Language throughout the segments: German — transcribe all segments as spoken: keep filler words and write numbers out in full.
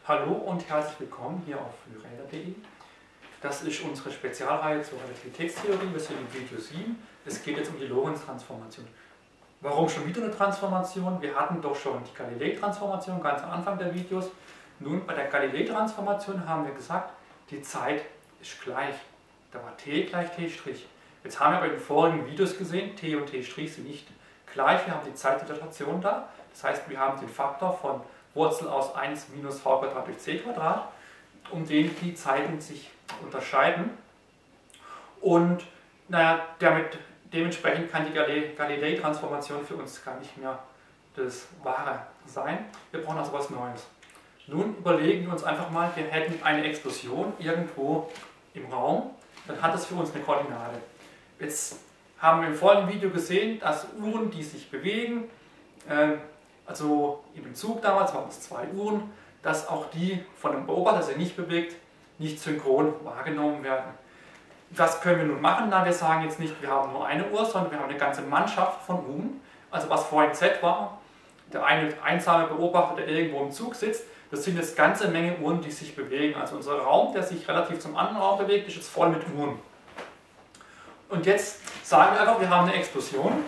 Hallo und herzlich willkommen hier auf Lyräder punkt de. Das ist unsere Spezialreihe zur Relativitätstheorie. Wir sind im Video sieben. Es geht jetzt um die Lorentz-Transformation. Warum schon wieder eine Transformation? Wir hatten doch schon die Galilei-Transformation ganz am Anfang der Videos. Nun, bei der Galilei-Transformation haben wir gesagt, die Zeit ist gleich. Da war t gleich t'. Jetzt haben wir bei den vorigen Videos gesehen, t und t' sind nicht gleich. Wir haben die Zeitdilatation da. Das heißt, wir haben den Faktor von Wurzel aus eins minus v Quadrat durch c Quadrat, um den die Zeiten sich unterscheiden. Und naja, damit, dementsprechend kann die Galilei-Transformation für uns gar nicht mehr das Wahre sein. Wir brauchen also was Neues. Nun überlegen wir uns einfach mal, wir hätten eine Explosion irgendwo im Raum, dann hat das für uns eine Koordinate. Jetzt haben wir im vorigen Video gesehen, dass Uhren, die sich bewegen, äh, also in dem Zug damals waren es zwei Uhren, dass auch die von dem Beobachter, der sich nicht bewegt, nicht synchron wahrgenommen werden. Was können wir nun machen? Na, wir sagen jetzt nicht, wir haben nur eine Uhr, sondern wir haben eine ganze Mannschaft von Uhren. Also was vorhin Z war, der eine einsame Beobachter, der irgendwo im Zug sitzt, das sind jetzt ganze Menge Uhren, die sich bewegen. Also unser Raum, der sich relativ zum anderen Raum bewegt, ist jetzt voll mit Uhren. Und jetzt sagen wir einfach, wir haben eine Explosion.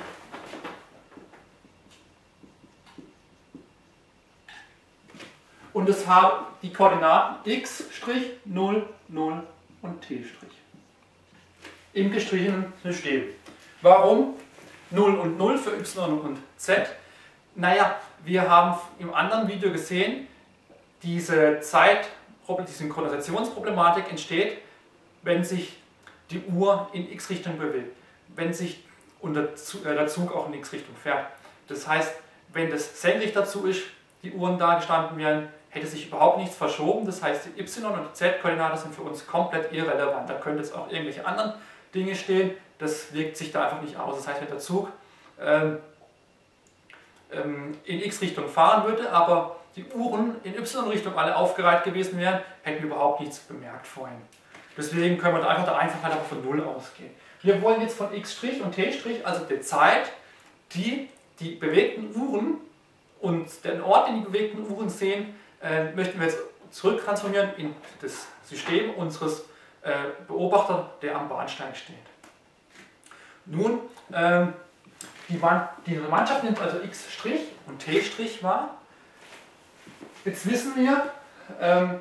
Und es haben die Koordinaten x', null, null und t'. Im gestrichenen System. Warum null und null für y und z? Naja, wir haben im anderen Video gesehen, diese Zeit, die Synchronisationsproblematik entsteht, wenn sich die Uhr in x-Richtung bewegt, wenn sich der Zug auch in x-Richtung fährt. Das heißt, wenn das senkrecht dazu ist, die Uhren da gestanden wären, hätte sich überhaupt nichts verschoben. Das heißt, die y- und die z-Koordinate sind für uns komplett irrelevant. Da können jetzt auch irgendwelche anderen Dinge stehen, das wirkt sich da einfach nicht aus. Das heißt, wenn der Zug ähm, ähm, in x-Richtung fahren würde, aber die Uhren in y-Richtung alle aufgereiht gewesen wären, hätten wir überhaupt nichts bemerkt vorhin. Deswegen können wir da einfach der Einfachheit aber von null ausgehen. Wir wollen jetzt von x' und t', also der Zeit, die die bewegten Uhren und den Ort, den die bewegten Uhren sehen, äh, möchten wir jetzt zurücktransformieren in das System unseres äh, Beobachters, der am Bahnsteig steht. Nun, ähm, die, die Mannschaft nimmt also x' und t' wahr. Jetzt wissen wir, ähm,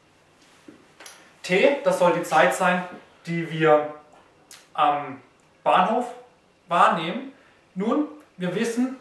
t, das soll die Zeit sein, die wir am Bahnhof wahrnehmen. Nun, wir wissen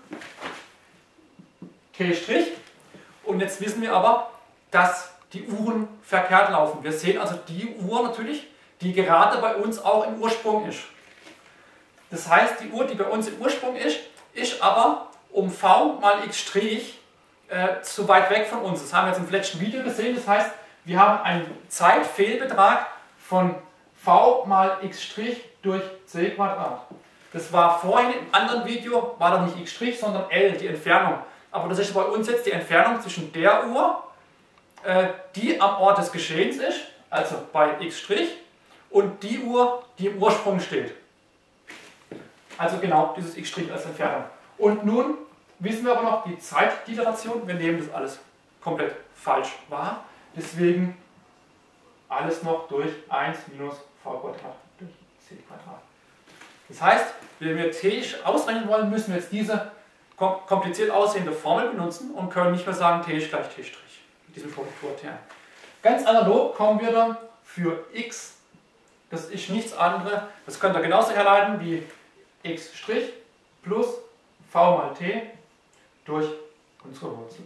t', und jetzt wissen wir aber, dass die Uhren verkehrt laufen. Wir sehen also die Uhr natürlich, die gerade bei uns auch im Ursprung ist. Das heißt, die Uhr, die bei uns im Ursprung ist, ist aber um v mal x' äh, zu weit weg von uns. Das haben wir jetzt im letzten Video gesehen. Das heißt, wir haben einen Zeitfehlbetrag von v mal x' durch c Quadrat. Das war vorhin im anderen Video, war doch nicht x', sondern L, die Entfernung. Aber das ist bei uns jetzt die Entfernung zwischen der Uhr, äh, die am Ort des Geschehens ist, also bei x', und die Uhr, die im Ursprung steht. Also genau dieses x' als Entfernung. Und nun wissen wir aber noch die Zeitdilatation. Wir nehmen das alles komplett falsch wahr. Deswegen alles noch durch eins minus v Quadrat durch c Quadrat. Das heißt, wenn wir t ausrechnen wollen, müssen wir jetzt diese kompliziert aussehende Formel benutzen und können nicht mehr sagen, t ist gleich t', mit diesem Korrekturterm. Ganz analog kommen wir dann für x, das ist nichts anderes, das könnt ihr genauso herleiten wie x' plus v mal t durch unsere Wurzel.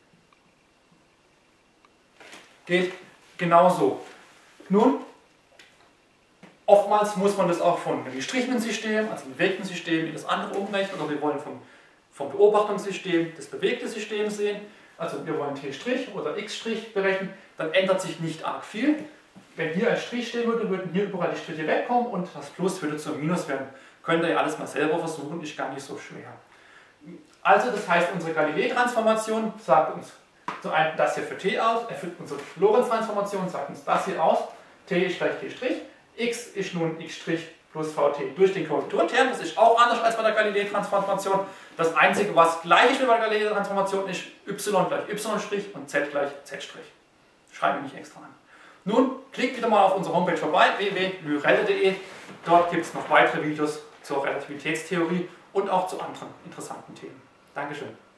Geht genauso. Nun, oftmals muss man das auch von einem gestrichenen System, also einem bewegten System, in das andere umrechnen, oder wir wollen vom, vom Beobachtungssystem das bewegte System sehen. Also wir wollen t' oder x' berechnen, dann ändert sich nicht arg viel. Wenn hier ein Strich stehen würde, würden hier überall die Striche wegkommen und das Plus würde zum Minus werden. Könnt ihr ja alles mal selber versuchen, ist gar nicht so schwer. Also das heißt, unsere Galilei-Transformation sagt uns so ein, das hier für t aus, erfüllt unsere Lorentz-Transformation sagt uns das hier aus, t ist gleich t', x ist nun x' plus Vt durch den Korrekturterm. Das ist auch anders als bei der Galilei-Transformation. Das Einzige, was gleich ist wie bei der Galilei-Transformation, ist y gleich y' und z gleich z'. Schreibe ich nicht extra an. Nun, klickt wieder mal auf unsere Homepage vorbei, w w w punkt lyrelle punkt de. Dort gibt es noch weitere Videos zur Relativitätstheorie und auch zu anderen interessanten Themen. Dankeschön.